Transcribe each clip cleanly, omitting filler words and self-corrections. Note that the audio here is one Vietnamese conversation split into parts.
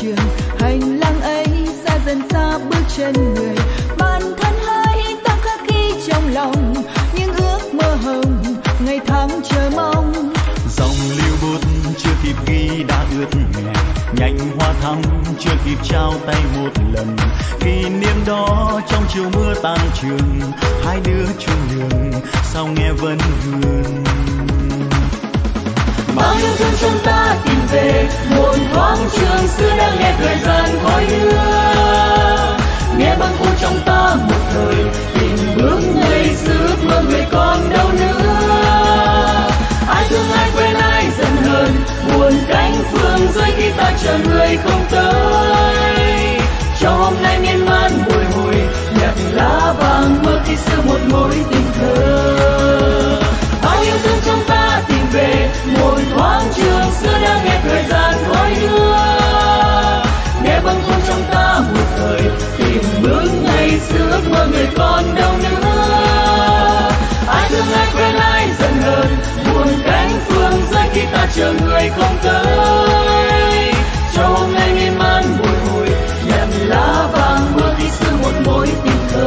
trường, hành lang ấy xa dần xa bước chân người. Bản thân hãy ta khắc ghi trong lòng những ước mơ hồng ngày tháng chờ mong. Dòng lưu bút chưa kịp ghi đã ướt nhẹ, nhành hoa thắm chưa kịp trao tay một lần. Kỷ niệm đó trong chiều mưa tan trường, hai đứa chung đường sao nghe vẫn vương. Bao yêu thương trong ta tìm về một thoáng trường xưa đang nghe thời gian khói đưa. Nghe bâng khuâng trong ta một thời tình bước ngày xưa, mơ người còn đâu nữa. Ai thương ai quên ai dần hơn, buồn cánh phương rơi khi ta chờ người không tới. Trong hôm nay miên man bồi hồi, nhặt lá vàng mơ khi xưa một mối tình thơ. Bao yêu thương trong ta tìm về một thoáng trường xưa đang nghe thời gian khói đưa. Nghe bâng khuâng trong ta một thời tìm bước ngày xưa, ước mơ người còn đâu nữa. Ai thương ai quên ai dần hơn, buồn cánh phương rơi khi ta chờ người không tới. Cho hôm nay miên man bồi hồi, nhận lá vàng mơ khi xưa một mối tình thơ.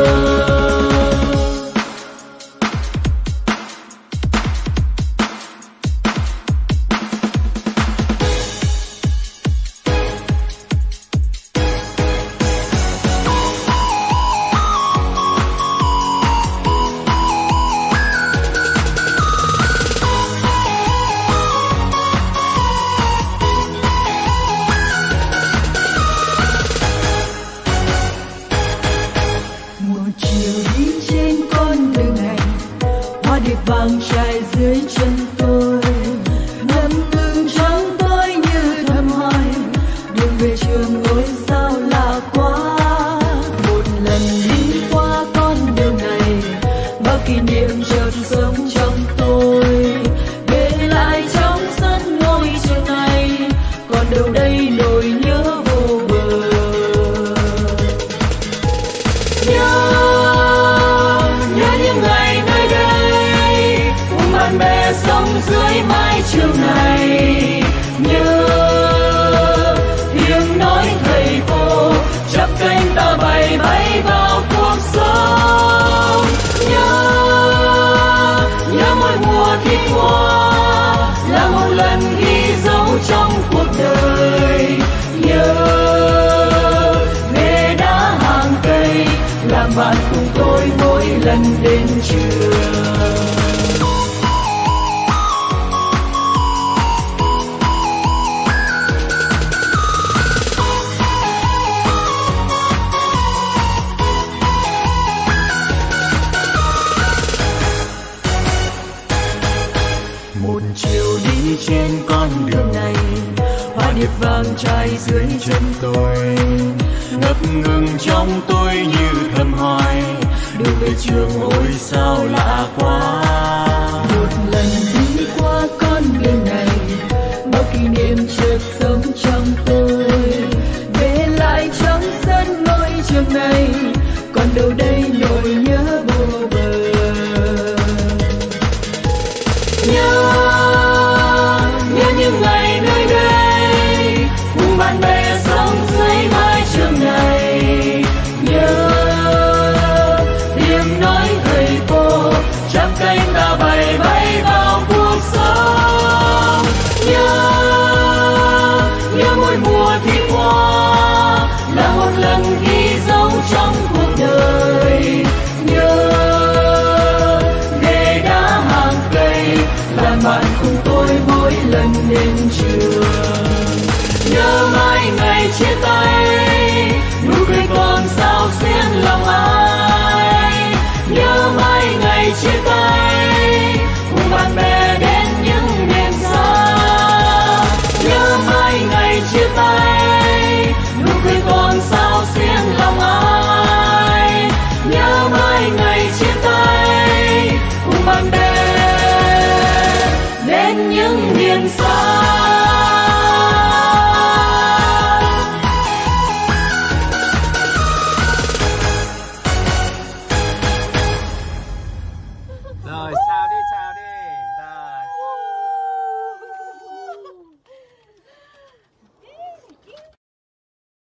Vàng trải dưới chân tôi, ngập ngừng trong tôi như thầm hỏi đường về trường ngôi sao lạ quá. Một lần đi qua con đường này, bao kỷ niệm chợt sống trong tôi, để lại trong sân ngôi trường này, còn đâu đây nỗi nhớ vô bờ. Nhớ những ngày nơi đây, bạn bè sống dưới mái trường này. Nhớ tiếng nói thầy cô chắp cánh ta bay bay vào cuộc sống. Nhớ mỗi mùa thi qua là một lần ghi dấu trong cuộc đời. Nhớ ghế đá hàng cây làm bạn cùng tôi mỗi lần đến trường. Một chiều đi trên con đường này, hoa điệp vàng trải dưới chân tôi, ngập ngừng trong tôi như thầm hỏi đường về trường ôi sao lạ quá. Một lần đi qua con đường này, bao kỷ niệm chợt sống trong tôi, để lại trong sân ngôi trường này, còn đâu đây nỗi nhớ vô bờ. Nhớ những ngày nơi đây, cùng bạn bè sống dưới mái trường này. Nhớ tiếng nói thầy cô chắp cánh ta bay bay vào cuộc sống. Nhớ mỗi mùa thi qua là một lần ghi dấu trong cuộc đời. Nhớ ghế đá hàng cây làm bạn cùng tôi mỗi lần đến trường. Nhớ mãi ngày chia tay, nụ cười còn sao xuyên lòng ai. Nhớ mãi ngày chia tay.